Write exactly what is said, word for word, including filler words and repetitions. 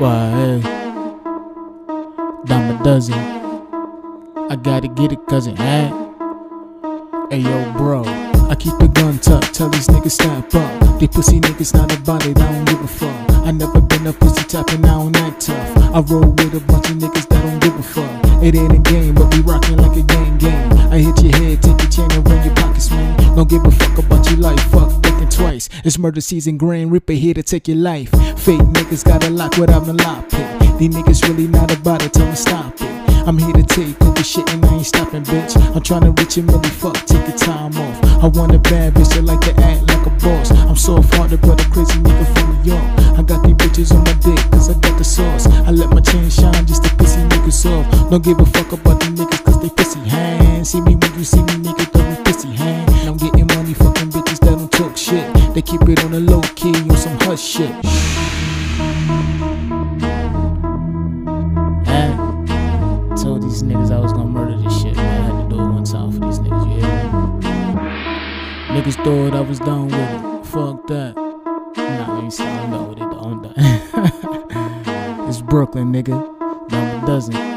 Why, hey, dime a dozen. I gotta get it cause it ain't. Hey yo bro, I keep the gun tucked, tell these niggas step up. They pussy niggas not about it, I don't give a fuck. I never been a pussy tapping, I don't act tough. I roll with a bunch of niggas that don't give a fuck. It ain't a game, but we rockin' like a gang game. I hit your head, take your chain and run your pockets, man. Don't give a fuck about your life, fuck thinking twice. It's murder season, Grand Reaper here to take your life. Fake niggas got a lock without a lock pick. These niggas really not about it, tell me stop it. I'm here to take over shit and I ain't stopping, bitch. I'm tryna reach a milli, fuck, take your time off. I want a bad bitch that like to act like a boss. I'm soft-hearted but a crazy nigga from New York. I got these bitches on my dick cause I got the sauce. I let my chain shine just to piss these niggas off. Don't give a fuck about these niggas cause they pussy hand. See me when you see me, nigga, throw me pussy hand. And I'm getting money, fucking bitches that don't talk shit. They keep it on the low key on some hush shit. Told these niggas I was gonna murder this shit, man. I had to do it one time for these niggas, you hear me? Niggas thought I was done with it. Fuck that. Nah, I ain't saying I'm done with it, though. I'm done. It's Brooklyn, nigga. Dime a dozen.